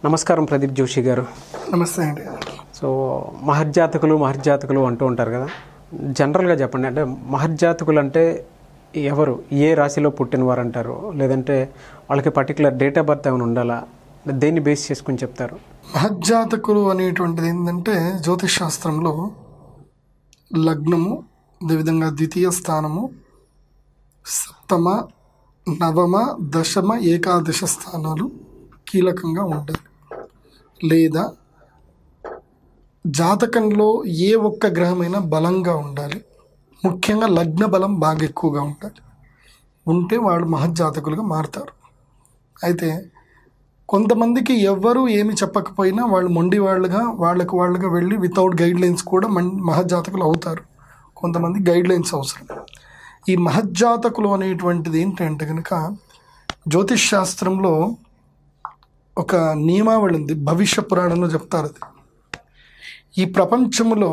నమస్కారం ప్రదీప్ జోషి గారు. నమస్తే అండి. సో మహర్జాతకులు అంటూ ఉంటారు కదా, జనరల్గా చెప్పండి. అంటే మహర్జాతకులు అంటే ఎవరు, ఏ రాశిలో పుట్టినవారు అంటారు, లేదంటే వాళ్ళకి పర్టికులర్ డేట్ ఆఫ్ బర్త్ ఏమైనా ఉండాలా, దేన్ని బేస్ చేసుకుని చెప్తారు? మహర్జాతకులు అనేటువంటిది ఏంటంటే జ్యోతిష్ శాస్త్రంలో లగ్నము, అదేవిధంగా ద్వితీయ స్థానము, సప్తమ, నవమ, దశమ, ఏకాదశ స్థానాలు కీలకంగా ఉంటాయి. లేదా జాతకంలో ఏ ఒక్క గ్రహమైనా బలంగా ఉండాలి. ముఖ్యంగా లగ్న బలం బాగా ఎక్కువగా ఉండాలి. ఉంటే వాళ్ళు మహర్జాతకులుగా మారుతారు. అయితే కొంతమందికి ఎవ్వరూ ఏమి చెప్పకపోయినా వాళ్ళు మొండి వాళ్ళుగా వెళ్ళి వితౌట్ గైడ్లైన్స్ కూడా మహర్జాతకులు అవుతారు. కొంతమంది గైడ్లైన్స్ అవసరం. ఈ మహర్జాతకులు అనేటువంటిది ఏంటంటే కనుక జ్యోతిష్ శాస్త్రంలో ఒక నియమావళి ఉంది. భవిష్య పురాణంలో చెప్తారు. అది ఈ ప్రపంచంలో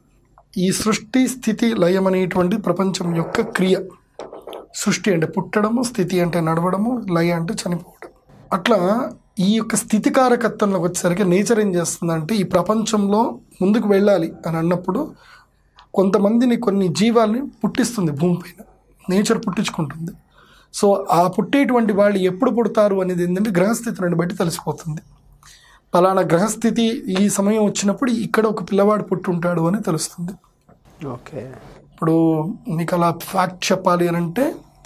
ఈ సృష్టి స్థితి లయం అనేటువంటి ప్రపంచం యొక్క క్రియ. సృష్టి అంటే పుట్టడము, స్థితి అంటే నడవడము, లయ అంటే చనిపోవడం. అట్లా ఈ యొక్క స్థితికారకత్వంలోకి వచ్చేసరికి నేచర్ ఏం చేస్తుందంటే ఈ ప్రపంచంలో ముందుకు వెళ్ళాలి అని అన్నప్పుడు కొంతమందిని, కొన్ని జీవాల్ని పుట్టిస్తుంది. భూమిపైన నేచర్ పుట్టించుకుంటుంది. సో ఆ పుట్టేటువంటి వాళ్ళు ఎప్పుడు పుడతారు అనేది ఏంటంటే గ్రహస్థితిని బట్టి తెలిసిపోతుంది. పలానా గ్రహస్థితి ఈ సమయం వచ్చినప్పుడు ఇక్కడ ఒక పిల్లవాడు పుట్టుంటాడు అని తెలుస్తుంది. ఓకే, ఇప్పుడు మీకు అలా ఫ్యాక్ట్ చెప్పాలి అని అంటే,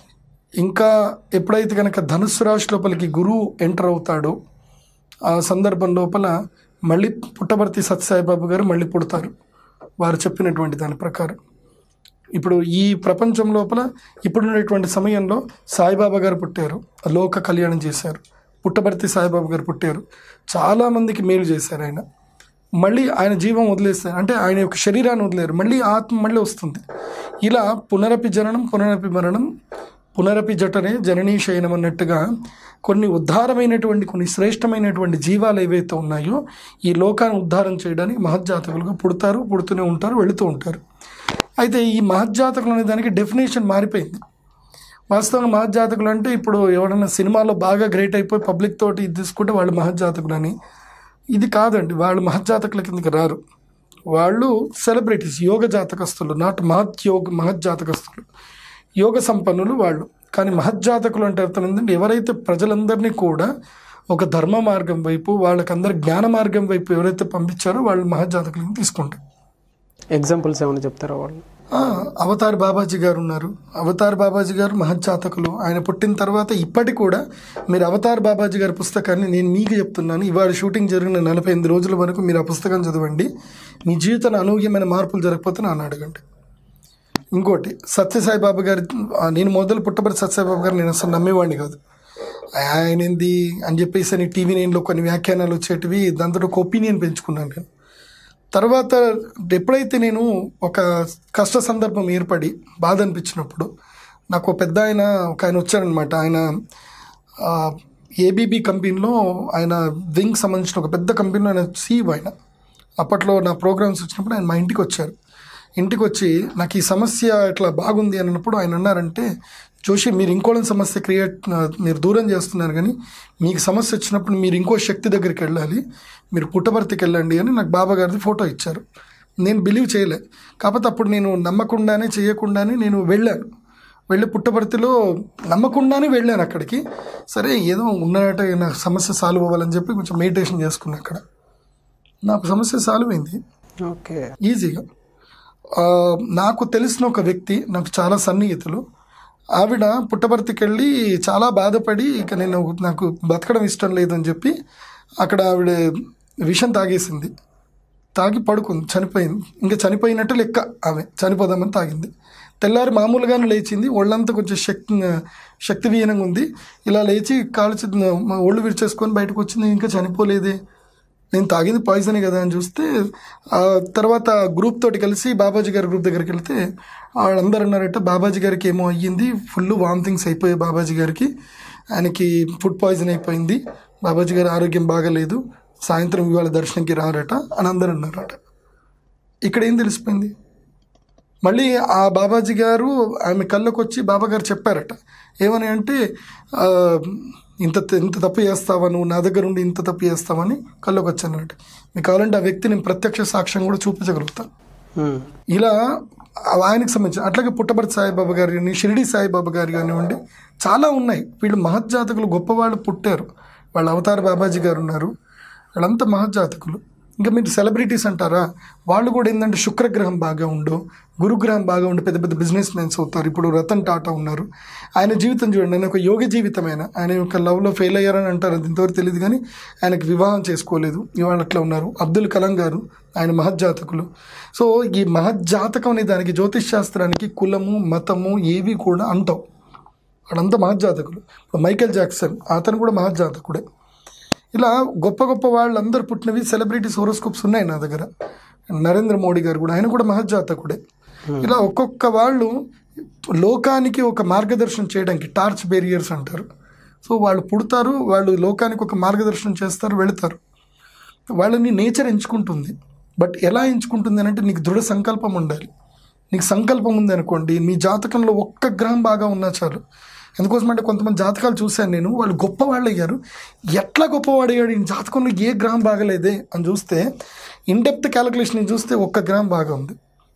ఇంకా ఎప్పుడైతే కనుక ధనుస్సు రాశి లోపలికి గురువు ఎంటర్ అవుతాడో ఆ సందర్భం లోపల మళ్ళీ పుట్టపర్తి సత్యసాయిబాబు గారు మళ్ళీ పుడతారు, వారు చెప్పినటువంటి దాని ప్రకారం. ఇప్పుడు ఈ ప్రపంచం లోపల ఇప్పుడున్నటువంటి సమయంలో సాయిబాబా గారు పుట్టారు, లోక కళ్యాణం చేశారు. పుట్టపర్తి సాయిబాబా గారు పుట్టారు, చాలామందికి మేలు చేశారు. ఆయన మళ్ళీ ఆయన జీవం వదిలేస్తారు, అంటే ఆయన యొక్క శరీరాన్ని వదిలేరు, మళ్ళీ ఆత్మ మళ్ళీ వస్తుంది. ఇలా పునరపి జననం, పునరపి మరణం, పునరపి జఠనే జననీ శయనం అన్నట్టుగా కొన్ని ఉద్ధారమైనటువంటి, కొన్ని శ్రేష్టమైనటువంటి జీవాలు ఏవైతే ఉన్నాయో ఈ లోకాన్ని ఉద్ధారం చేయడానికి మహర్జాతకులుగా పుడతారు, పుడుతూనే ఉంటారు, వెళుతూ ఉంటారు. అయితే ఈ మహర్జాతకులు అనే దానికి డెఫినేషన్ మారిపోయింది. వాస్తవంగా మహర్జాతకులు అంటే ఇప్పుడు ఎవరైనా సినిమాలో బాగా గ్రేట్ అయిపోయి పబ్లిక్ తోటి ఇది తీసుకుంటే వాళ్ళు మహర్జాతకులు అని, ఇది కాదండి. వాళ్ళు మహర్జాతకుల కిందకి రారు. వాళ్ళు సెలబ్రిటీస్, యోగ జాతకస్తులు, నాట్ మహర్జాతకస్తులు, యోగ సంపన్నులు వాళ్ళు. కానీ మహర్జాతకులు అంటే అర్థం ఏంటంటే ఎవరైతే ప్రజలందరినీ కూడా ఒక ధర్మ మార్గం వైపు, వాళ్ళకందరి జ్ఞాన మార్గం వైపు ఎవరైతే పంపించారో వాళ్ళు మహర్జాతకులను తీసుకుంటారు. ఎగ్జాంపుల్స్ ఏమైనా చెప్తారా వాళ్ళు? అవతార్ బాబాజీ గారు ఉన్నారు. అవతార్ బాబాజీ గారు మహర్జాతకులు. ఆయన పుట్టిన తర్వాత ఇప్పటికి కూడా మీరు అవతార్ బాబాజీ గారి పుస్తకాన్ని నేను మీకు చెప్తున్నాను, ఇవాళ షూటింగ్ జరిగిన 48 రోజుల వరకు మీరు ఆ పుస్తకం చదవండి, మీ జీవితంలో అనూహ్యమైన మార్పులు జరగకపోతే నన్ను అడగండి. ఇంకోటి సత్యసాయిబాబా గారు, నేను మొదలు పుట్టబడి సత్యసాయిబాబా గారు నేను అసలు నమ్మేవాడిని కాదు. ఆయన ఏంది అని చెప్పేసి టీవీ 9లో కొన్ని వ్యాఖ్యానాలు వచ్చేటివి, దాంతో ఒక ఒపీనియన్ పెంచుకున్నాను నేను. తర్వాత ఎప్పుడైతే నేను ఒక కష్ట సందర్భం ఏర్పడి బాధ అనిపించినప్పుడు నాకు పెద్ద ఒక ఆయన వచ్చారనమాట. ఆయన ఏబీబీ కంపెనీలో, ఆయన వింగ్ సంబంధించిన ఒక పెద్ద కంపెనీలో ఆయన CEO. ఆయన అప్పట్లో నా ప్రోగ్రామ్స్ వచ్చినప్పుడు ఆయన మా ఇంటికి వచ్చారు. ఇంటికి వచ్చి నాకు ఈ సమస్య ఇట్లా బాగుంది అన్నప్పుడు ఆయన అన్నారంటే, జోషి మీరు ఇంకోళ్ళని సమస్య మీరు దూరం చేస్తున్నారు, కానీ మీకు సమస్య వచ్చినప్పుడు మీరు ఇంకో శక్తి దగ్గరికి వెళ్ళాలి, మీరు పుట్టపర్తికి వెళ్ళండి అని నాకు బాబా గారిది ఫోటో ఇచ్చారు. నేను బిలీవ్ చేయలే. కాకపోతే అప్పుడు నేను నమ్మకుండానే చేయకుండానే నేను వెళ్ళి పుట్టపర్తిలో నమ్మకుండానే వెళ్ళాను అక్కడికి. సరే ఏదో ఉన్నట్ట నా సమస్య సాల్వ్ అవ్వాలని చెప్పి కొంచెం మెడిటేషన్ చేసుకున్నా. అక్కడ నాకు సమస్య సాల్వ్ అయింది. ఓకే, ఈజీగా. నాకు తెలిసిన ఒక వ్యక్తి, నాకు చాలా సన్నిహితులు, ఆవిడ పుట్టపర్తికి వెళ్ళి చాలా బాధపడి ఇక నాకు బతకడం ఇష్టం లేదని చెప్పి అక్కడ ఆవిడ విషం తాగేసింది. తాగి పడుకుంది, చనిపోయింది. ఇంకా చనిపోయినట్టు లెక్క. ఆమె చనిపోదామని తాగింది. తెల్లారి మామూలుగానే లేచింది, ఒళ్ళంతా కొంచెం శక్తి విహీనంగా ఉంది. ఇలా లేచి ఒళ్ళు విరిచేసుకొని బయటకు వచ్చింది. ఇంకా చనిపోలేదే, నేను తాగింది పాయిజనే కదా అని చూస్తే, తర్వాత గ్రూప్ తోటి కలిసి బాబాజీ గారి గ్రూప్ దగ్గరికి వెళ్తే వాళ్ళందరూ అన్నారట, బాబాజీ గారికి ఏమో అయ్యింది, ఫుల్ వామిటింగ్స్ అయిపోయాయి బాబాజీ గారికి, ఆయనకి ఫుడ్ పాయిజన్ అయిపోయింది, బాబాజీ గారి ఆరోగ్యం బాగాలేదు, సాయంత్రం ఇవాళ దర్శనంకి రారట అని అందరూ అన్నారట. ఇక్కడ ఏం తెలిసిపోయింది? మళ్ళీ ఆ బాబాజీ గారు ఆమె కళ్ళకు వచ్చి బాబా గారు చెప్పారట, ఏమని అంటే ఇంత తప్పు చేస్తావా నువ్వు, నా దగ్గర ఉండి ఇంత తప్పు చేస్తావని కళ్ళకి వచ్చాను అన్నట్టు. మీకు కావాలంటే ఆ వ్యక్తి నేను ప్రత్యక్ష సాక్ష్యం కూడా చూపించగలుగుతాను. ఇలా ఆయనకు సంబంధించి అట్లాగే పుట్టపర్తి సాయిబాబా గారు కానీ, షిరిడి సాయిబాబా గారు కానివ్వండి, చాలా ఉన్నాయి. వీళ్ళు మహజ్జాతకులు, గొప్పవాళ్ళు పుట్టారు. వాళ్ళ అవతార బాబాజీ గారు ఉన్నారు, వాళ్ళంతా మహజ్జాతకులు. ఇంకా మీరు సెలబ్రిటీస్ అంటారా, వాళ్ళు కూడా ఏంటంటే శుక్రగ్రహం బాగా ఉండు, గురుగ్రహం బాగా ఉండి పెద్ద పెద్ద బిజినెస్ మెన్స్ అవుతారు. ఇప్పుడు రతన్ టాటా ఉన్నారు, ఆయన జీవితం చూడండి, ఆయన ఒక యోగ జీవితమైన, ఆయన ఒక లవ్లో ఫెయిల్ అయ్యారని అంటారు, అది ఇంతవరకు తెలియదు, కానీ ఆయనకు వివాహం చేసుకోలేదు, ఇవాళ అట్లా ఉన్నారు. అబ్దుల్ కలాం గారు, ఆయన మహజ్జాతకులు. సో ఈ మహజ్జాతకం అనే దానికి, జ్యోతిష్ శాస్త్రానికి కులము మతము ఏవి కూడా అంటావు, వాళ్ళంతా మహజ్జాతకులు. మైకేల్ జాక్సన్ అతను కూడా మహజ్జాతకుడే. ఇలా గొప్ప గొప్ప వాళ్ళందరూ పుట్టినవి సెలబ్రిటీస్ హోరోస్కోప్స్ ఉన్నాయి నా దగ్గర. నరేంద్ర మోడీ గారు కూడా, ఆయన కూడా మహజ్జాతకుడే. ఇలా ఒక్కొక్క వాళ్ళు లోకానికి ఒక మార్గదర్శనం చేయడానికి, టార్చ్ బేరియర్స్ అంటారు. సో వాళ్ళు పుడతారు, వాళ్ళు లోకానికి ఒక మార్గదర్శనం చేస్తారు, వెళతారు. వాళ్ళని నేచర్ ఎంచుకుంటుంది. బట్ ఎలా ఎంచుకుంటుంది అని అంటే, నీకు దృఢ సంకల్పం ఉండాలి. నీకు సంకల్పం ఉంది అనుకోండి, మీ జాతకంలో ఒక్క గ్రహం బాగా ఉన్నా చాలు. ఎందుకోసం అంటే కొంతమంది జాతకాలు చూశాను నేను, వాళ్ళు గొప్పవాళ్ళు అయ్యారు. ఎట్లా గొప్పవాడు అయ్యాడు, ఈ జాతకంలో ఏ గ్రహం బాగలేదే అని చూస్తే, ఇన్డెప్త్ క్యాలిక్యులేషన్ చూస్తే ఒక్క గ్రహం బాగా ఉంది.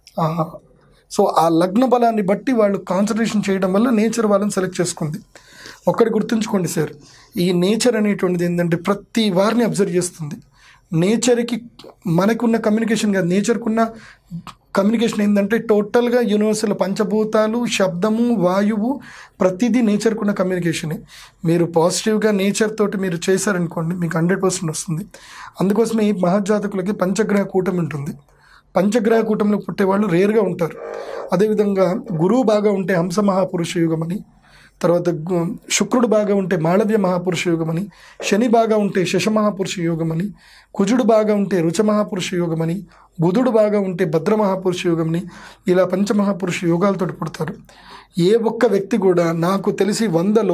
సో ఆ లగ్న బలాన్ని బట్టి వాళ్ళు కాన్సన్ట్రేషన్ చేయడం వల్ల నేచర్ వాళ్ళని సెలెక్ట్ చేసుకుంది. ఒక్కటి గుర్తుంచుకోండి సార్, ఈ నేచర్ అనేటువంటిది ఏంటంటే ప్రతి వారిని అబ్జర్వ్ చేస్తుంది. నేచర్కి మనకున్న కమ్యూనికేషన్ కాదు, నేచర్కున్న కమ్యూనికేషన్ ఏంటంటే టోటల్గా యూనివర్సల్ పంచభూతాలు, శబ్దము, వాయువు, ప్రతిదీ నేచర్కున్న కమ్యూనికేషనే. మీరు పాజిటివ్గా నేచర్ తోటి మీరు చేశారనుకోండి, మీకు 100% వస్తుంది. అందుకోసమే ఈ మహజ్జాతకులకి పంచగ్రహ కూటమి ఉంటుంది. పంచగ్రహ కూటమిలో పుట్టేవాళ్ళు రేర్గా ఉంటారు. అదేవిధంగా గురువు బాగా ఉంటే హంస మహాపురుష యుగం అని, తర్వాత శుక్రుడు బాగా ఉంటే మాళవ్య మహాపురుష యోగం అని, శని బాగా ఉంటే శశ మహాపురుష యోగం అని, కుజుడు బాగా ఉంటే రుచ మహాపురుష యోగం అని, బుధుడు బాగా ఉంటే భద్ర మహాపురుష యోగం అని, ఇలా పంచమహాపురుష యోగాలతో పుడతారు. ఏ ఒక్క వ్యక్తి కూడా నాకు తెలిసి 100లో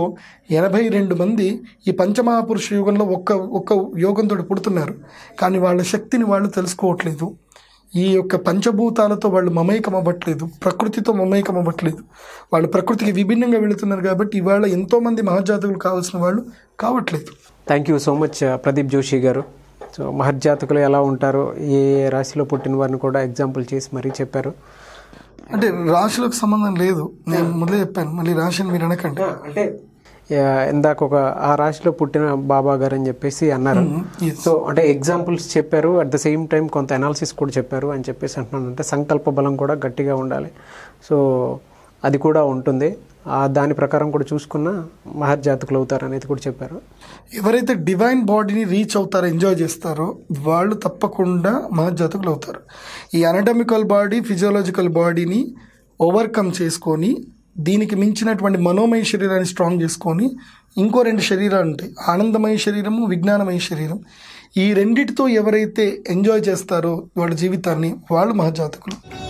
82 మంది ఈ పంచమహాపురుష యోగంలో ఒక్క యోగంతో పుడుతున్నారు. కానీ వాళ్ళ శక్తిని వాళ్ళు తెలుసుకోవట్లేదు. ఈ యొక్క పంచభూతాలతో వాళ్ళు మమేకం అవ్వట్లేదు, ప్రకృతితో మమేకం అవ్వట్లేదు. వాళ్ళు ప్రకృతికి విభిన్నంగా వెళుతున్నారు. కాబట్టి ఇవాళ ఎంతోమంది మహజ్జాతకులు కావాల్సిన వాళ్ళు కావట్లేదు. Thank you so much Pradeep Joshi గారు. సో మహజ్జాతకులు ఎలా ఉంటారో, ఏ రాశిలో పుట్టిన వారిని కూడా ఎగ్జాంపుల్ చేసి మరీ చెప్పారు. అంటే రాశులకు సంబంధం లేదు, నేను మొదలే చెప్పాను, మళ్ళీ రాశిని మీరు అనకండి. అంటే ఇందాక ఆ రాశిలో పుట్టిన బాబా గారు అని చెప్పేసి అన్నారు. సో అంటే ఎగ్జాంపుల్స్ చెప్పారు, అట్ ద సేమ్ టైం కొంత అనాలిసిస్ కూడా చెప్పారు అని చెప్పేసి అంటున్నాను. అంటే సంకల్ప బలం కూడా గట్టిగా ఉండాలి. సో అది కూడా ఉంటుంది. దాని ప్రకారం కూడా చూసుకున్న మహజ్జాతకులు అవుతారు అనేది కూడా చెప్పారు. ఎవరైతే డివైన్ బాడీని రీచ్ అవుతారో, ఎంజాయ్ చేస్తారో, వాళ్ళు తప్పకుండా మహజ్జాతకులు అవుతారు. ఈ అనటమికల్ బాడీ, ఫిజియోలాజికల్ బాడీని ఓవర్కమ్ చేసుకొని, దీనికి మించినటువంటి మనోమయ శరీరాన్ని స్ట్రాంగ్ చేసుకొని, ఇంకో 2 శరీరాలు ఉంటాయి, ఆనందమయ శరీరము, విజ్ఞానమయ శరీరం. ఈ రెండిటితో ఎవరైతే ఎంజాయ్ చేస్తారో వాళ్ళ జీవితాన్ని, వాళ్ళు మహజ్జాతకులు.